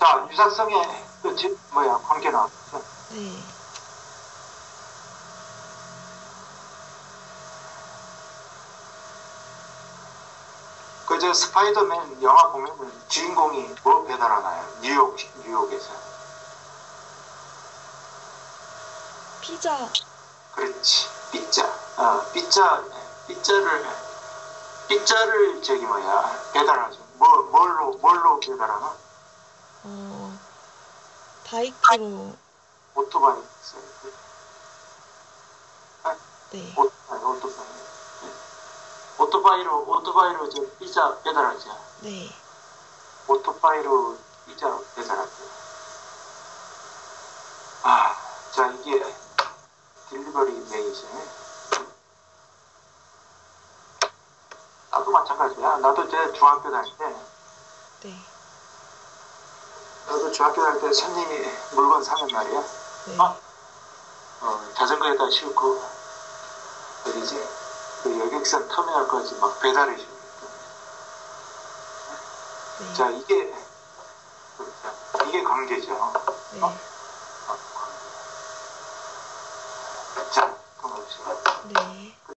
자, 유사성의 관계 나왔죠. 네. 그저 스파이더맨 영화 보면은 주인공이 뭐 배달하나요? 뉴욕에서. 피자. 그렇지. 삐자를 배달하죠. 뭘로 배달하나? 바이크로. 오토바이 있어요. 네. 오토바이로 저 피자 배달하죠. 네. 오토바이로 피자 배달하죠. 자, 이게 딜리버리 메이저네. 나도 마찬가지야. 나도 제 중학교 다닐 때. 네. 나도 중학교 다닐 때 손님이 물건 사면 말이야. 네. 자전거에다 싣고 어디지? 그 여객선 터미널까지 막 배달해 주고. 네. 자, 이게 관계죠. 네. 자, 그럼 봅시다. 네. 그